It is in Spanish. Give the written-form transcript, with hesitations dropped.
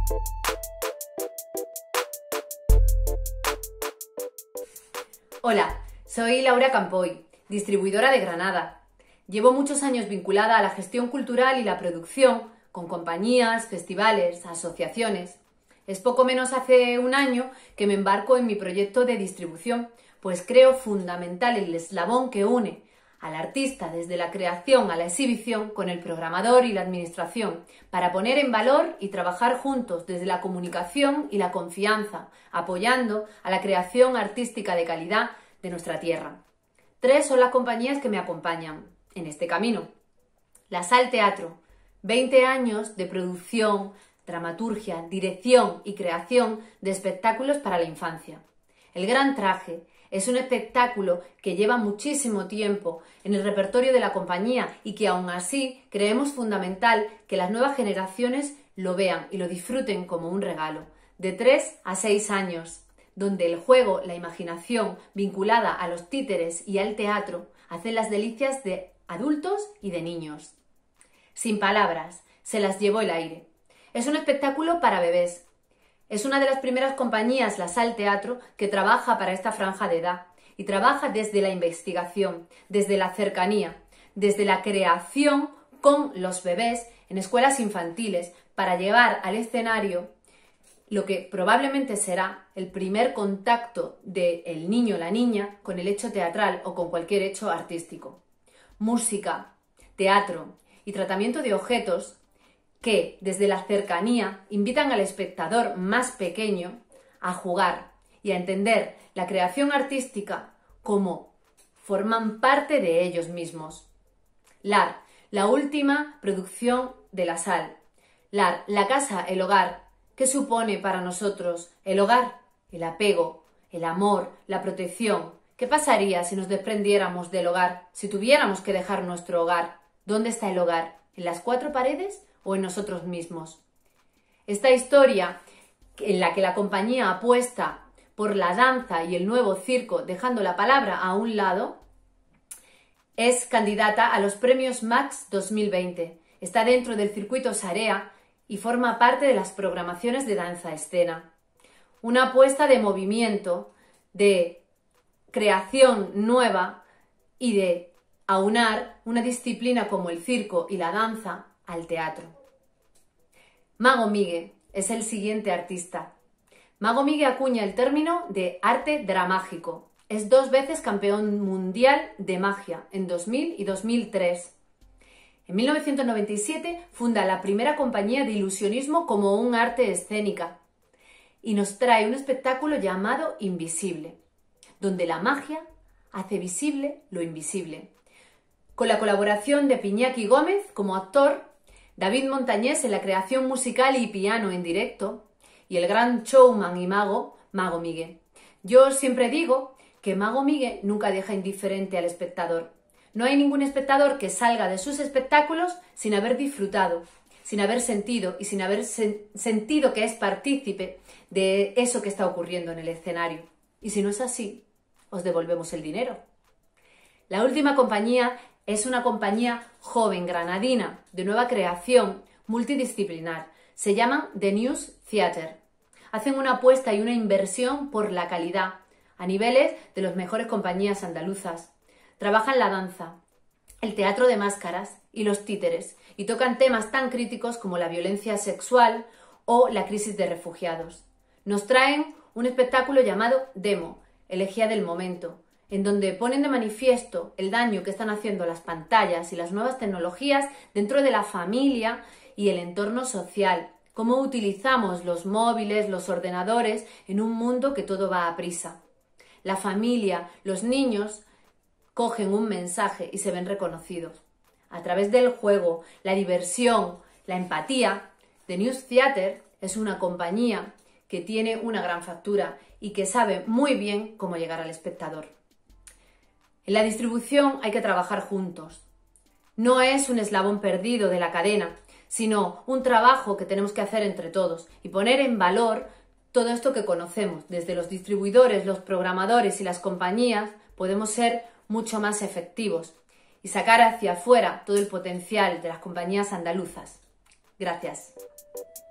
Hola, soy Laura Campoy, distribuidora de Granada. Llevo muchos años vinculada a la gestión cultural y la producción con compañías, festivales, asociaciones. Es poco menos hace un año que me embarco en mi proyecto de distribución, pues creo fundamental el eslabón que une al artista desde la creación a la exhibición con el programador y la administración para poner en valor y trabajar juntos desde la comunicación y la confianza, apoyando a la creación artística de calidad de nuestra tierra. 3 son las compañías que me acompañan en este camino. La Sal Teatro, 20 años de producción, dramaturgia, dirección y creación de espectáculos para la infancia. El Gran Traje es un espectáculo que lleva muchísimo tiempo en el repertorio de la compañía y que aún así creemos fundamental que las nuevas generaciones lo vean y lo disfruten como un regalo, de 3 a 6 años, donde el juego, la imaginación vinculada a los títeres y al teatro hacen las delicias de adultos y de niños. Sin palabras, se las llevó el aire. Es un espectáculo para bebés. Es una de las primeras compañías, la Sal Teatro, que trabaja para esta franja de edad y trabaja desde la investigación, desde la cercanía, desde la creación con los bebés en escuelas infantiles para llevar al escenario lo que probablemente será el primer contacto del niño o la niña con el hecho teatral o con cualquier hecho artístico. Música, teatro y tratamiento de objetos que desde la cercanía invitan al espectador más pequeño a jugar y a entender la creación artística como forman parte de ellos mismos. LAR, la última producción de la Sal. LAR, la casa, el hogar. ¿Qué supone para nosotros el hogar? El apego, el amor, la protección. ¿Qué pasaría si nos desprendiéramos del hogar? Si tuviéramos que dejar nuestro hogar. ¿Dónde está el hogar? ¿En las 4 paredes o en nosotros mismos? Esta historia en la que la compañía apuesta por la danza y el nuevo circo, dejando la palabra a un lado, es candidata a los premios Max 2020. Está dentro del circuito Sarea y forma parte de las programaciones de danza escena. Una apuesta de movimiento, de creación nueva y de aunar una disciplina como el circo y la danza al teatro. Mago Migue es el siguiente artista. Mago Migue acuña el término de arte dramágico. Es 2 veces campeón mundial de magia, en 2000 y 2003. En 1997 funda la primera compañía de ilusionismo como un arte escénica y nos trae un espectáculo llamado Invisible, donde la magia hace visible lo invisible. Con la colaboración de Piñaki Gómez como actor, David Montañés en la creación musical y piano en directo, y el gran showman y mago, Mago Migue. Yo siempre digo que Mago Migue nunca deja indiferente al espectador. No hay ningún espectador que salga de sus espectáculos sin haber disfrutado, sin haber sentido y sin haber sentido que es partícipe de eso que está ocurriendo en el escenario. Y si no es así, os devolvemos el dinero. La última compañía es una compañía joven, granadina, de nueva creación, multidisciplinar. Se llaman The News Theatre. Hacen una apuesta y una inversión por la calidad, a niveles de las mejores compañías andaluzas. Trabajan la danza, el teatro de máscaras y los títeres, y tocan temas tan críticos como la violencia sexual o la crisis de refugiados. Nos traen un espectáculo llamado Demo, Elegía del Momento, en donde ponen de manifiesto el daño que están haciendo las pantallas y las nuevas tecnologías dentro de la familia y el entorno social, cómo utilizamos los móviles, los ordenadores en un mundo que todo va a prisa. La familia, los niños cogen un mensaje y se ven reconocidos. A través del juego, la diversión, la empatía, The News Theatre es una compañía que tiene una gran factura y que sabe muy bien cómo llegar al espectador. En la distribución hay que trabajar juntos. No es un eslabón perdido de la cadena, sino un trabajo que tenemos que hacer entre todos y poner en valor todo esto que conocemos. Desde los distribuidores, los programadores y las compañías podemos ser mucho más efectivos y sacar hacia afuera todo el potencial de las compañías andaluzas. Gracias.